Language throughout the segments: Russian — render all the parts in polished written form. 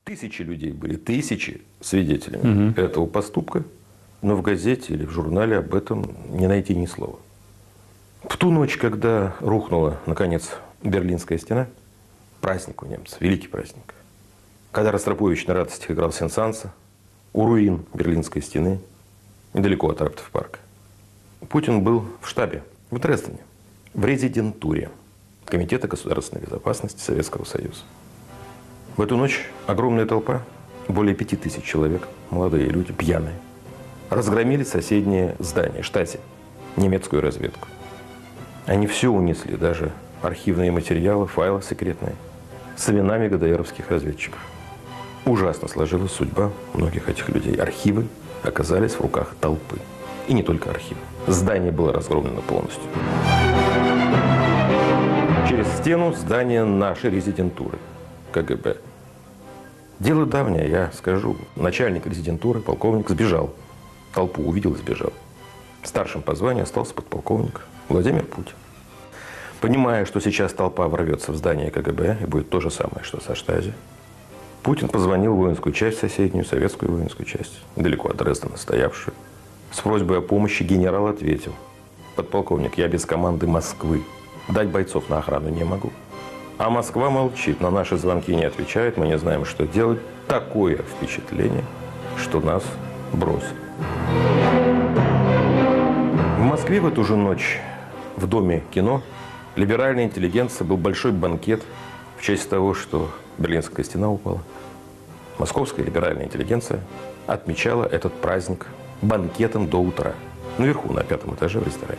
Тысячи людей были, тысячи свидетелями этого поступка, но в газете или в журнале об этом не найти ни слова. В ту ночь, когда рухнула, наконец, Берлинская стена, праздник у немцев, великий праздник, когда Ростропович на радостях играл Сен-Санса, у руин Берлинской стены, недалеко от Раптов-парка, Путин был в штабе в Дрездене, в резидентуре Комитета государственной безопасности Советского Союза. В эту ночь огромная толпа, более 5000 человек, молодые люди, пьяные, разгромили соседнее здание, штази, немецкую разведку. Они все унесли, даже архивные материалы, файлы секретные, с именами ГДРовских разведчиков. Ужасно сложилась судьба многих этих людей. Архивы оказались в руках толпы. И не только архивы. Здание было разгромлено полностью. Через стену здание нашей резидентуры КГБ. Дело давнее, я скажу. Начальник резидентуры, полковник, сбежал. Толпу увидел и сбежал. Старшим по званию остался подполковник Владимир Путин. Понимая, что сейчас толпа ворвется в здание КГБ, и будет то же самое, что со штази, Путин позвонил в воинскую часть соседнюю, советскую воинскую часть, далеко от Дрездена стоявшую, с просьбой о помощи. Генерал ответил: подполковник, я без команды Москвы. Дать бойцов на охрану не могу. А Москва молчит, на наши звонки не отвечает, мы не знаем, что делать. Такое впечатление, что нас бросят. В Москве в эту же ночь в Доме кино либеральной интеллигенции был большой банкет в честь того, что Берлинская стена упала. Московская либеральная интеллигенция отмечала этот праздник банкетом до утра. Наверху, на 5-м этаже в ресторане.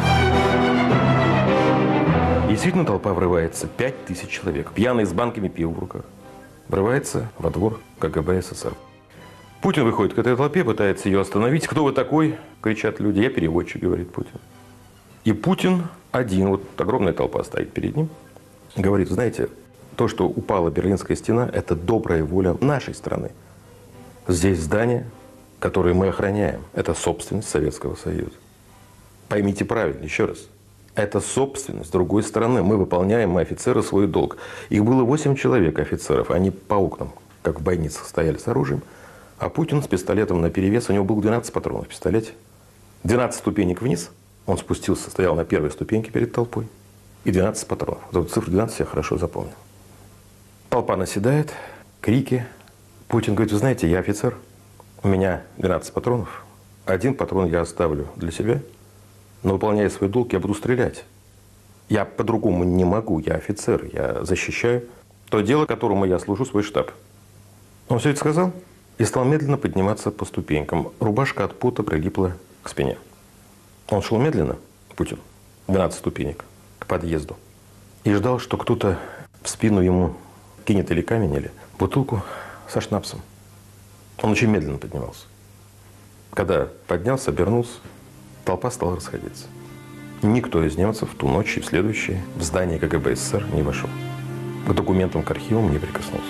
И действительно толпа врывается, 5000 человек, пьяные с банками пива в руках. Врывается во двор КГБ СССР. Путин выходит к этой толпе, пытается ее остановить. «Кто вы такой?» – кричат люди. «Я переводчик», – говорит Путин. И Путин один, вот огромная толпа стоит перед ним, говорит: знаете, то, что упала Берлинская стена, это добрая воля нашей страны. Здесь здание, которое мы охраняем, это собственность Советского Союза. Поймите правильно, еще раз. Это собственность другой страны. Мы выполняем, мы офицеры, свой долг. Их было 8 человек, офицеров. Они по окнам, как в бойницах, стояли с оружием. А Путин с пистолетом наперевес. У него было 12 патронов в пистолете. 12 ступенек вниз. Он спустился, стоял на первой ступеньке перед толпой. И 12 патронов. Вот цифру 12 я хорошо запомнил. Толпа наседает, крики. Путин говорит: вы знаете, я офицер. У меня 12 патронов. 1 патрон я оставлю для себя. Но, выполняя свой долг, я буду стрелять. Я по-другому не могу. Я офицер. Я защищаю то дело, которому я служу, свой штаб. Он все это сказал и стал медленно подниматься по ступенькам. Рубашка от пота прилипла к спине. Он шел медленно, Путин, 12 ступенек, к подъезду. И ждал, что кто-то в спину ему кинет или камень, или бутылку со шнапсом. Он очень медленно поднимался. Когда поднялся, обернулся, толпа стала расходиться. Никто из немцев в ту ночь и в следующие в здание КГБ СССР не вошел. К документам, к архивам не прикоснулся.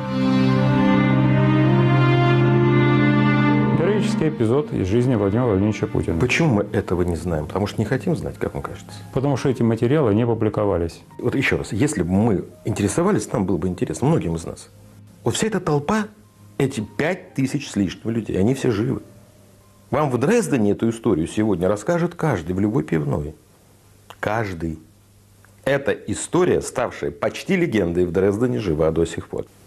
Героический эпизод из жизни Владимира Владимировича Путина. Почему мы этого не знаем? Потому что не хотим знать, как вам кажется. Потому что эти материалы не публиковались. Вот еще раз, если бы мы интересовались, нам было бы интересно, многим из нас. Вот вся эта толпа, эти 5000 с лишним людей, они все живы. Вам в Дрездене эту историю сегодня расскажет каждый в любой пивной. Каждый. Эта история, ставшая почти легендой в Дрездене, жива до сих пор.